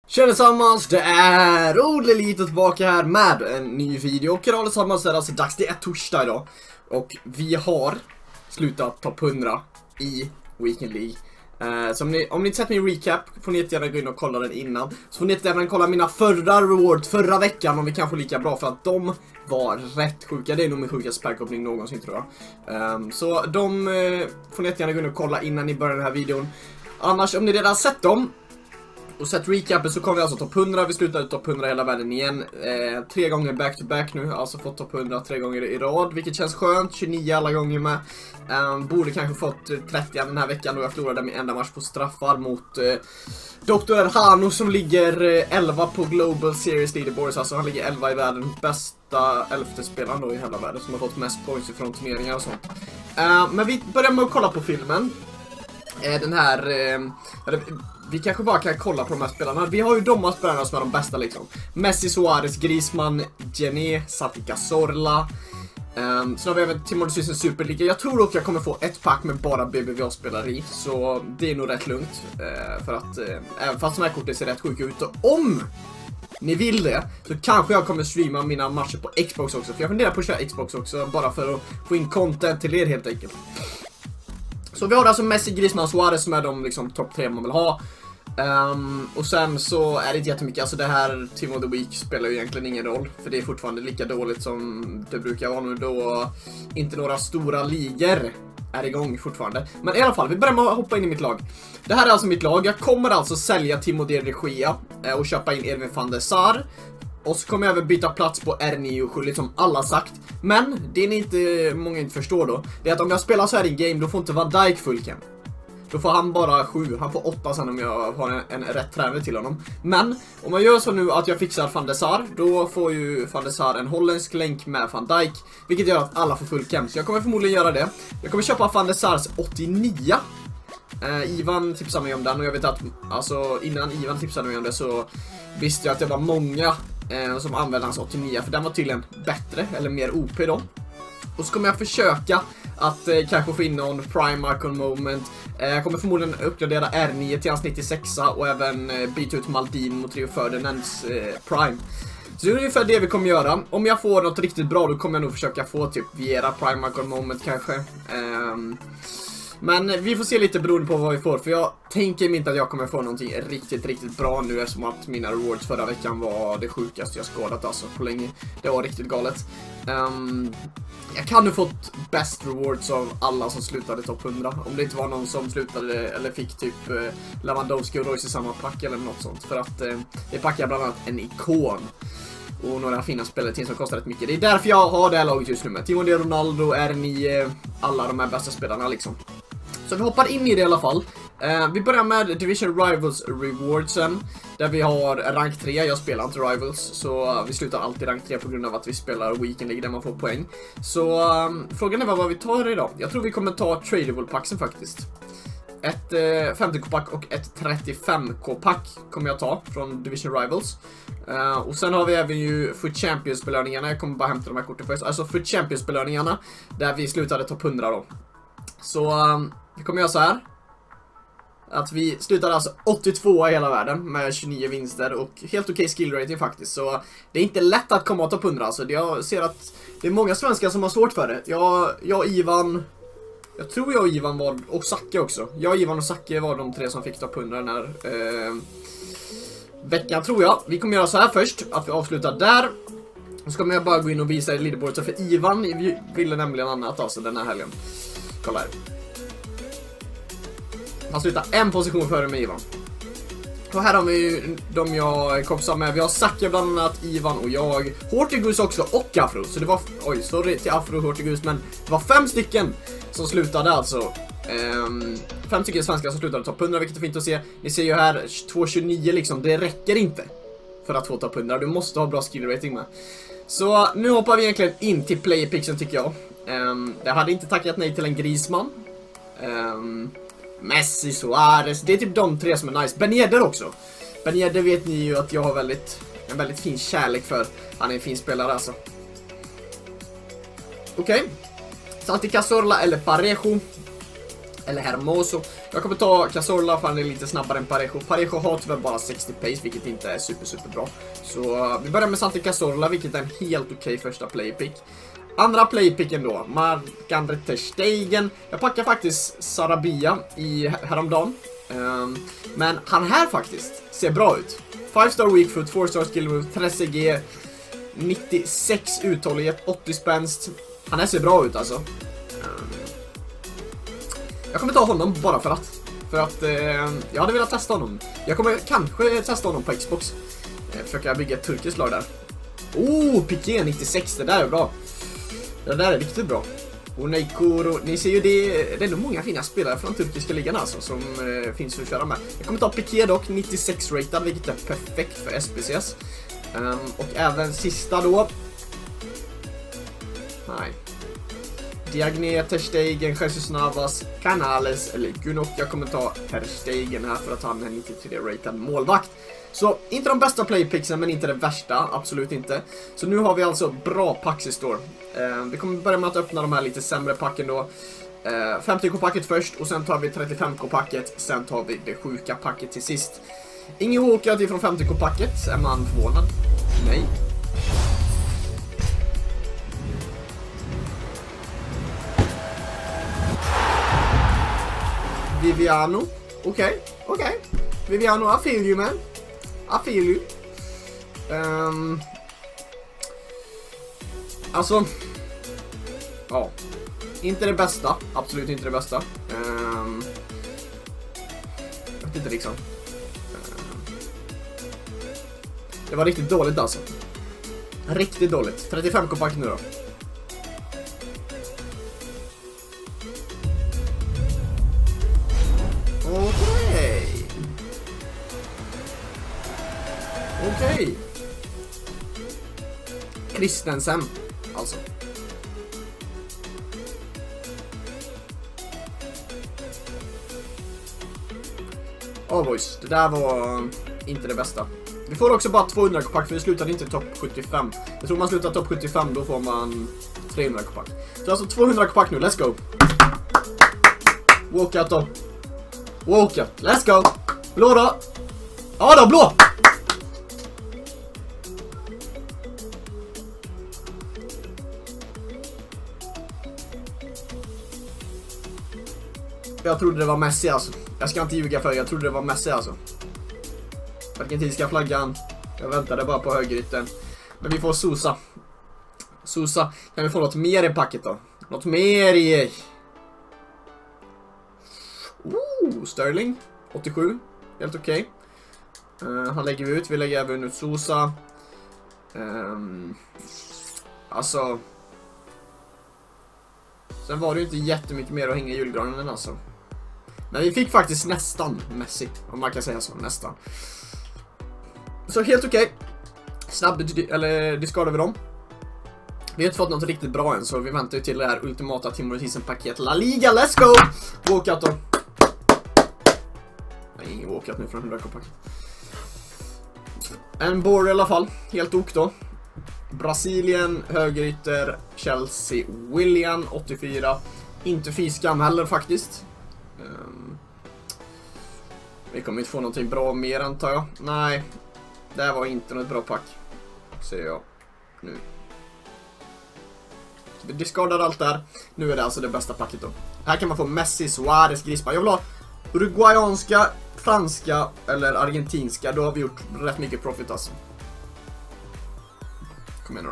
Tjena tillsammans, det är Olle lite tillbaka här med en ny video. Och idag tillsammans är det alltså dags, det är torsdag idag. Och vi har slutat topp 100 i Weekend League. Så om ni inte sett min recap får ni gärna gå in och kolla den innan. Så får ni även kolla mina förra rewards förra veckan om vi kan få lika bra, för att de var rätt sjuka. Det är nog min sjukaste spärrkoppling någonsin tror jag. Så de får ni gärna gå in och kolla innan ni börjar den här videon. Annars om ni redan sett dem och sett recapen så kommer vi alltså topp 100. Vi slutade topp 100 hela världen igen. 3 gånger back to back nu. Alltså fått topp 100 3 gånger i rad. Vilket känns skönt. 29 alla gånger med. Borde kanske fått 30 den här veckan då jag förlorade min enda match på straffar mot Dr. Hano som ligger 11 på Global Series Leaderboards. Alltså han ligger 11 i världen. Bästa 11:e spelaren då i hela världen som har fått mest points ifrån turneringar och sånt. Men vi börjar med att kolla på filmen. Den här... vi kanske bara kan kolla på de här spelarna. Vi har ju de spelarna som är de bästa liksom. Messi, Suarez, Griezmann, Jenny, Santi Cazorla. Så har vi även Timo Werner Superliga. Jag tror dock jag kommer få ett pack med bara BBVA-spelare i. Så det är nog rätt lugnt. För att även fast de här korten ser rätt sjuka ut. Och om ni vill det så kanske jag kommer streama mina matcher på Xbox också. För jag funderar på att köra Xbox också. Bara för att få in content till er helt enkelt. Så vi har alltså Messi, Griezmann, Suarez som är de liksom topp 3 man vill ha. Och sen så är det inte jättemycket. Alltså det här Team of the Week spelar ju egentligen ingen roll. För det är fortfarande lika dåligt som det brukar vara nu då inte några stora ligor är igång fortfarande. Men i alla fall, vi börjar med att hoppa in i mitt lag. Det här är alltså mitt lag. Jag kommer alltså sälja Timo de Gea och köpa in Erwin van der Sar. Och så kommer jag även byta plats på R9 och 7 som alla sagt. Men det är inte många inte förstår då. Det är att om jag spelar så här i game då får inte Van Dijk fullcam. Då får han bara 7. Han får 8 sen om jag har en rätt tränare till honom. Men om jag gör så nu att jag fixar Van der Sar, då får ju Van der Sar en holländsk länk med Van Dijk. Vilket gör att alla får fullcam. Så jag kommer förmodligen göra det. Jag kommer köpa Van der Sars 89. Ivan tipsade mig om den och jag vet att alltså, innan Ivan tipsade mig om det så visste jag att det var många som använde hans 89, för den var tydligen bättre eller mer OP då. Och så kommer jag försöka att kanske få in någon Primark on moment. Jag kommer förmodligen uppgradera R9 till hans 96 och även byta ut Maldin mot Rio Ferdinands Prime. Så det är ungefär det vi kommer göra. Om jag får något riktigt bra då kommer jag nog försöka få typ Viera Primark on moment kanske. Men vi får se lite beroende på vad vi får. För jag tänker inte att jag kommer få någonting riktigt bra nu. Eftersom att mina rewards förra veckan var det sjukaste jag skadat alltså på länge. Det var riktigt galet. Jag kan nu fått best rewards av alla som slutade topp 100. Om det inte var någon som slutade eller fick typ Lewandowski och Royce i samma pack eller något sånt. För att det packar bland annat en ikon. Och några fina spelare till som kostar rätt mycket. Det är därför jag har det här laget just nu med Timo de Ronaldo, R9, alla de här bästa spelarna liksom. Så vi hoppar in i det i alla fall. Vi börjar med Division Rivals Rewardsen. Där vi har rank 3, jag spelar inte Rivals. Så vi slutar alltid rank 3 på grund av att vi spelar Weekend League där man får poäng. Så frågan är vad vi tar idag. Jag tror vi kommer ta Tradable-packsen faktiskt. Ett 50k-pack och ett 35k-pack kommer jag ta från Division Rivals. Och sen har vi även ju Foot Champions-belöningarna. Jag kommer bara hämta de här korten först. Alltså Foot Champions-belöningarna där vi slutade topp 100 då. Så vi kommer göra så här. Att vi slutade alltså 82 i hela världen med 29 vinster och helt okej skill rating faktiskt. Så det är inte lätt att komma topp 100 alltså. Jag ser att det är många svenskar som har svårt för det. Jag Ivan... Jag tror jag och Ivan var, och Zacke också. Jag, Ivan och Zacke var de 3 som fick topp 100 den här veckan tror jag. Vi kommer göra så här först, att vi avslutar där. Och så kommer jag bara gå in och visa i leaderboardet. För Ivan ville nämligen annat alltså den här helgen. Kolla här. Han slutar en position före mig Ivan. Och här har vi ju de jag kompisar med. Vi har Zacke bland annat, Ivan och jag. Hortigus också och Afro. Så det var, oj sorry till Afro och Hortigus. Men det var 5 stycken som slutade alltså. 5 stycken svenskar som slutade topp 100, vilket är fint att se. Ni ser ju här 229 liksom, det räcker inte för att få topp 100. Du måste ha bra skill rating med. Så nu hoppar vi egentligen in till playerpixen tycker jag. Jag hade inte tackat nej till en Griezmann. Messi, Suarez, det är typ de 3 som är nice. Ben Yedder också. Ben Yedder vet ni ju att jag har en väldigt fin kärlek för. Han är en fin spelare alltså. Okej. Santi Cazorla eller Parejo. Eller Hermoso. Jag kommer ta Cazorla för han är lite snabbare än Parejo. Parejo har tyvärr bara 60 pace, vilket inte är superbra. Så vi börjar med Santi Cazorla, vilket är en helt okej första playpick. Andra playpicken då, Marc-André ter Stegen. Jag packar faktiskt Sarabia häromdagen. Men han här faktiskt ser bra ut. 5-star weak foot, 4-star skill move, 30G, 96 uthållighet, 80 spänst. Han här ser bra ut alltså. Jag kommer ta honom bara för att jag hade velat testa honom. Jag kommer kanske testa honom på Xbox. Försöka bygga ett turkiskt lag där. Piqué 96, det där är bra. Det där är riktigt bra. Och Neikoro, ni ser ju det är nog många fina spelare från turkiska ligan alltså som finns att köra med. Jag kommer ta Piqué dock, 96 rated, vilket är perfekt för SPCS. Och även sista då. Nej. Diagne, ter Stegen, Jesus Navas, Canales eller Gunok. Jag kommer ta ter Stegen här för att han är 93 rated målvakt. Så inte de bästa playpicksen, men inte det värsta, absolut inte. Så nu har vi alltså bra packs i store. Vi kommer börja med att öppna de här lite sämre packen då. 50k-packet först och sen tar vi 35k-packet. Sen tar vi det sjuka packet till sist. Ingen walkout ifrån 50k-packet, är man förvånad? Nej. Viviano. Okej. Viviano, I feel you man. I feel you. Alltså. Ja. Inte det bästa. Absolut inte det bästa. Jag vet inte liksom. Det var riktigt dåligt alltså. Riktigt dåligt. 35k-pack nu då. Okej. Christensen, alltså. Boys, det där var inte det bästa. Vi får också bara 200k-pack för vi slutade inte topp 75. Jag tror man slutar topp 75, då får man 300k-pack. Så alltså 200k-pack nu, let's go. Walkout då. Walkout, let's go. Blå då. Ja då, blå. Jag trodde det var Messi alltså. Jag ska inte ljuga för, jag trodde det var Messi alltså. Argentinska flaggan. Jag väntade bara på högerytten. Men vi får Sosa. Sosa, kan vi få något mer i packet då? Något mer i... Sterling 87, helt okej. Han lägger vi ut, vi lägger även ut Sosa. Alltså... Sen var det ju inte jättemycket mer att hänga i julgranen alltså. Men vi fick faktiskt nästan Messi, om man kan säga så, nästan. Så helt okej. Snabb, eller discardar vi dem. Vi har inte fått något riktigt bra än, så vi väntar ju till det här ultimata Timor-paket La Liga, let's go! Walkout då. Nej, ingen walkout nu från 100k-paket. En board i alla fall, helt ok då. Brasilien, högerytter, Chelsea, William, 84. Inte fiskam heller faktiskt. Vi kommer inte få någonting bra mer antar jag. Nej, det här var inte något bra pack. Ser jag nu. Så vi discardar allt där. Nu är det alltså det bästa packet då. Här kan man få Messi, Suarez, Griezmann. Jag vill ha uruguayanska, franska eller argentinska. Då har vi gjort rätt mycket profit alltså. Kom igen då.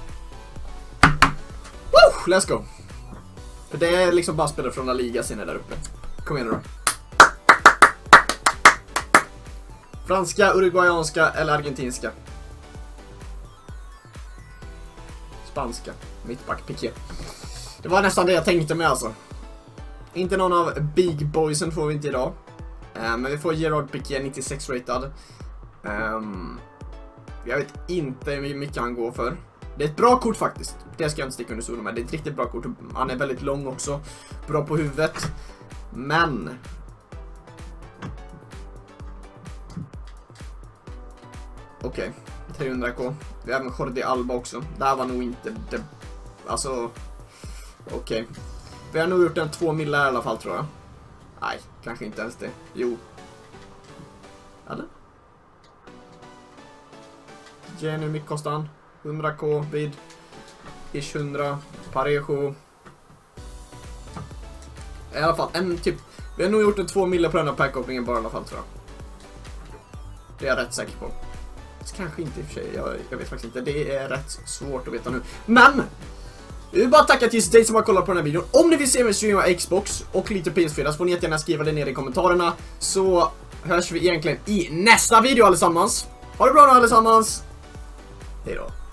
Woo! Let's go. För det är liksom bara spelare från La Liga sen är där uppe. Kom igen då. Franska, uruguayanska eller argentinska. Spanska. Mittback, Piqué. Det var nästan det jag tänkte med alltså. Inte någon av Big Boysen får vi inte idag. Men vi får Gerard Piqué, 96 rated. Jag vet inte hur mycket han går för. Det är ett bra kort faktiskt. Det ska jag inte sticka under stolen med. Det är ett riktigt bra kort. Han är väldigt lång också. Bra på huvudet. Men... Okej. 300k. Vi har även Jordi Alba också. Det här var nog inte det... Alltså... Okej. Vi har nog gjort en 2 millar i alla fall tror jag. Nej, kanske inte ens det. Jo. Eller? Jenny, mycket kostar han? 100k vid ish 100. Parejo. I alla fall, en typ. Vi har nog gjort en 2 mille på den här pack-openingen bara i alla fall, tror jag. Det är jag rätt säker på. Kanske inte i och för sig, jag vet faktiskt inte. Det är rätt svårt att veta nu. Men! Jag vill bara tacka till dig som har kollat på den här videon. Om ni vill se mig streama Xbox och lite PS4 så får ni jättegärna skriva det ner i kommentarerna. Så hörs vi egentligen i nästa video allesammans. Ha det bra nu allesammans! Hej då!